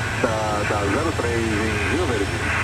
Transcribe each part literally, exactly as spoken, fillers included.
pista da zero três em Rio Verde.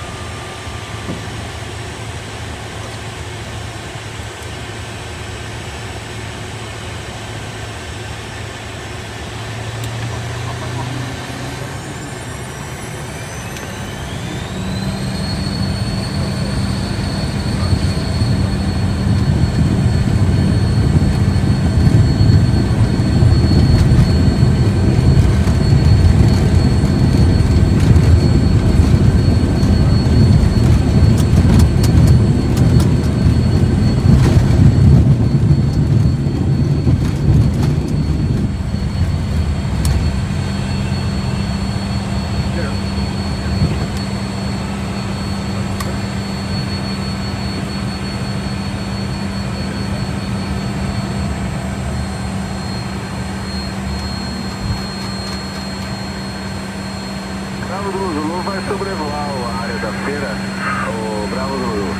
Bravo do Zulu vai sobrevoar a área da feira, o Bravo do Zulu.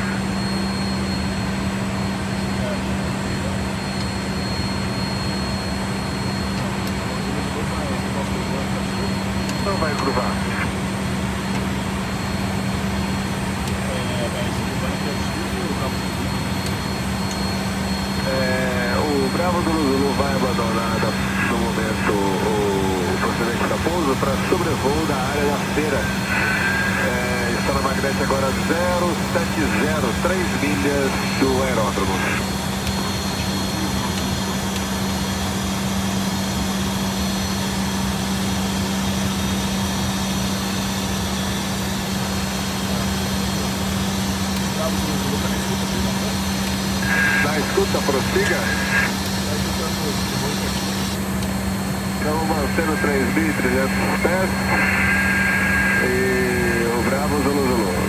Não vai curvar. É, o Bravo do Zulu vai abandonar no momento o procedente da pouso para sobrevoo da área da feira. É, está na magnete agora zero sete zero, três milhas do aeródromo. Na escuta, prossiga. Estamos mantendo três mil e trezentos pés e o Bravo Zulu Zulu.